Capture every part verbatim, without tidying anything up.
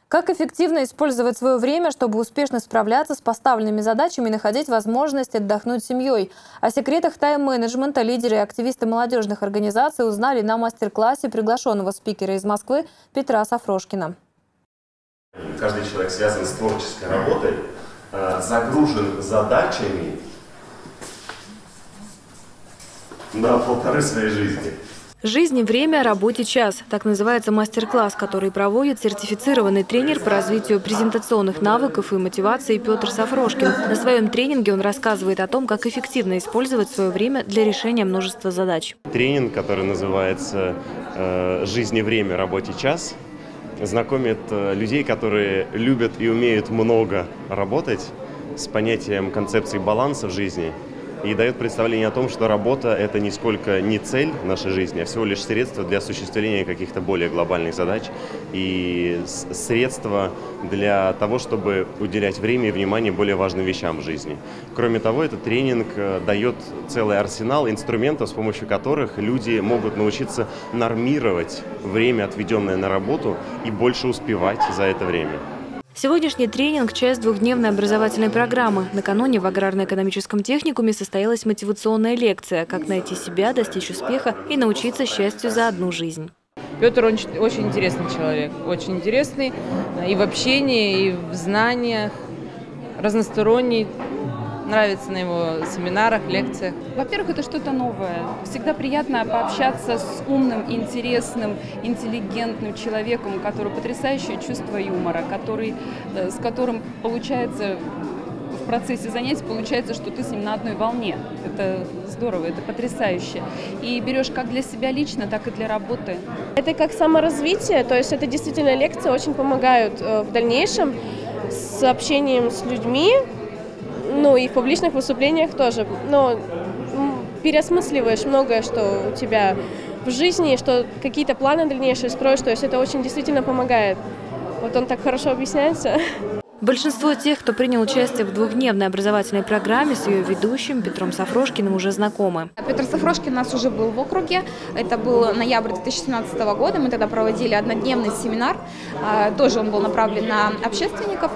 Как эффективно использовать свое время, чтобы успешно справляться с поставленными задачами и находить возможность отдохнуть с семьей? О секретах тайм-менеджмента лидеры и активисты молодежных организаций узнали на мастер-классе приглашенного спикера из Москвы Петра Сафрошкина. Каждый человек связан с творческой работой, загружен задачами на полторы своей жизни. «Жизнь и время, работе час» – так называется мастер-класс, который проводит сертифицированный тренер по развитию презентационных навыков и мотивации Петр Сафрошкин. На своем тренинге он рассказывает о том, как эффективно использовать свое время для решения множества задач. Тренинг, который называется «Жизнь и время, работе час», знакомит людей, которые любят и умеют много работать, с понятием концепции баланса в жизни. И дает представление о том, что работа – это нисколько не цель нашей жизни, а всего лишь средство для осуществления каких-то более глобальных задач и средство для того, чтобы уделять время и внимание более важным вещам в жизни. Кроме того, этот тренинг дает целый арсенал инструментов, с помощью которых люди могут научиться нормировать время, отведенное на работу, и больше успевать за это время. Сегодняшний тренинг – часть двухдневной образовательной программы. Накануне в аграрно-экономическом техникуме состоялась мотивационная лекция «Как найти себя, достичь успеха и научиться счастью за одну жизнь». Петр очень, очень интересный человек, очень интересный и в общении, и в знаниях, разносторонний. Нравится на его семинарах, лекциях. Во-первых, это что-то новое. Всегда приятно пообщаться с умным, интересным, интеллигентным человеком, у которого потрясающее чувство юмора, который, с которым получается в процессе занятий, получается, что ты с ним на одной волне. Это здорово, это потрясающе. И берешь как для себя лично, так и для работы. Это как саморазвитие, то есть это действительно лекции очень помогают в дальнейшем с общением с людьми. Ну и в публичных выступлениях тоже. Но переосмысливаешь многое, что у тебя в жизни, что какие-то планы дальнейшие строишь. То есть это очень действительно помогает. Вот он так хорошо объясняется. Большинство тех, кто принял участие в двухдневной образовательной программе с ее ведущим Петром Сафрошкиным, уже знакомы. Петр Сафрошкин у нас уже был в округе. Это был ноябрь две тысячи семнадцатого года. Мы тогда проводили однодневный семинар. Тоже он был направлен на общественников.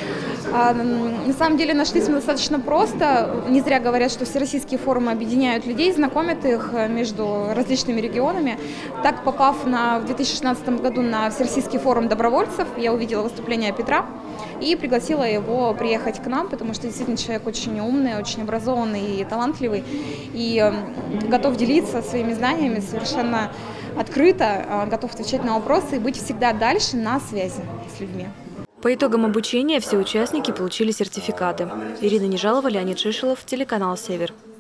На самом деле нашлись мы достаточно просто. Не зря говорят, что всероссийские форумы объединяют людей, знакомят их между различными регионами. Так, попав на, в две тысячи шестнадцатом году на Всероссийский форум добровольцев, я увидела выступление Петра и пригласила его приехать к нам, потому что действительно человек очень умный, очень образованный и талантливый, и готов делиться своими знаниями совершенно открыто, готов отвечать на вопросы и быть всегда дальше на связи с людьми. По итогам обучения все участники получили сертификаты. Ирина Нежалова, Леонид Шишелов, телеканал «Север».